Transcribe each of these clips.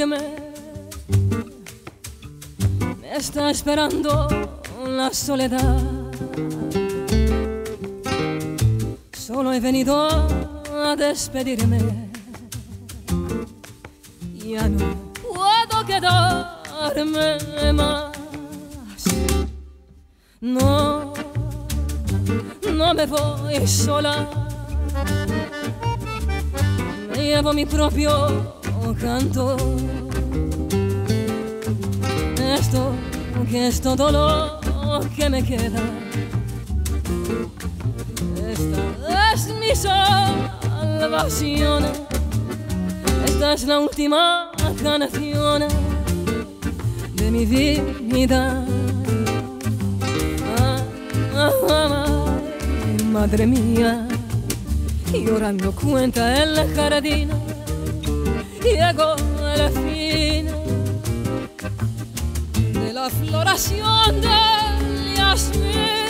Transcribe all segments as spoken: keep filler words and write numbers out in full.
despedirme. Me está esperando la soledad. Solo he venido a despedirme. Ya no puedo quedarme más. No, no me voy sola. Me llevo mi propio canto. Esto que es todo lo que me queda. Esta es mi salvación. Esta es la última canción de mi vida. Ah, ah, ah, madre mía, llorando cuenta el jardín. Llegó el fin de la floración del jazmín.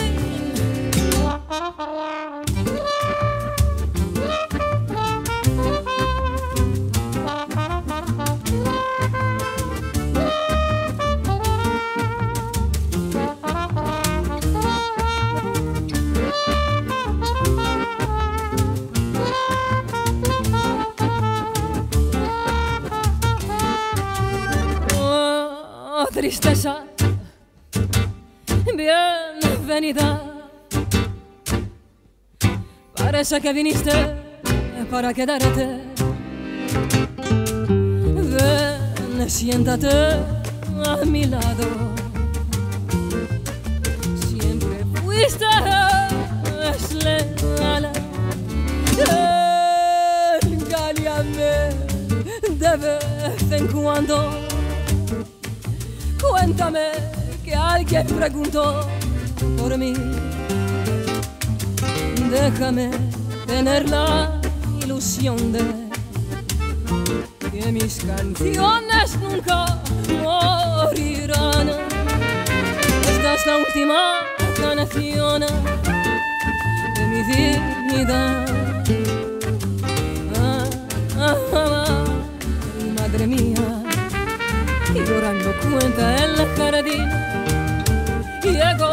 Tristeza, bienvenida. Parece que viniste para quedarte. Ven, siéntate a mi lado. Siempre fuiste leal. Engáñame de vez en cuando. Cuéntame que alguien preguntó por mí. Déjame tener la ilusión de que mis canciones nunca morirán. Esta es la última canción de mi vida. Ah, ah, ah, madre mía, y llorando cuenta en el jardín. Llegó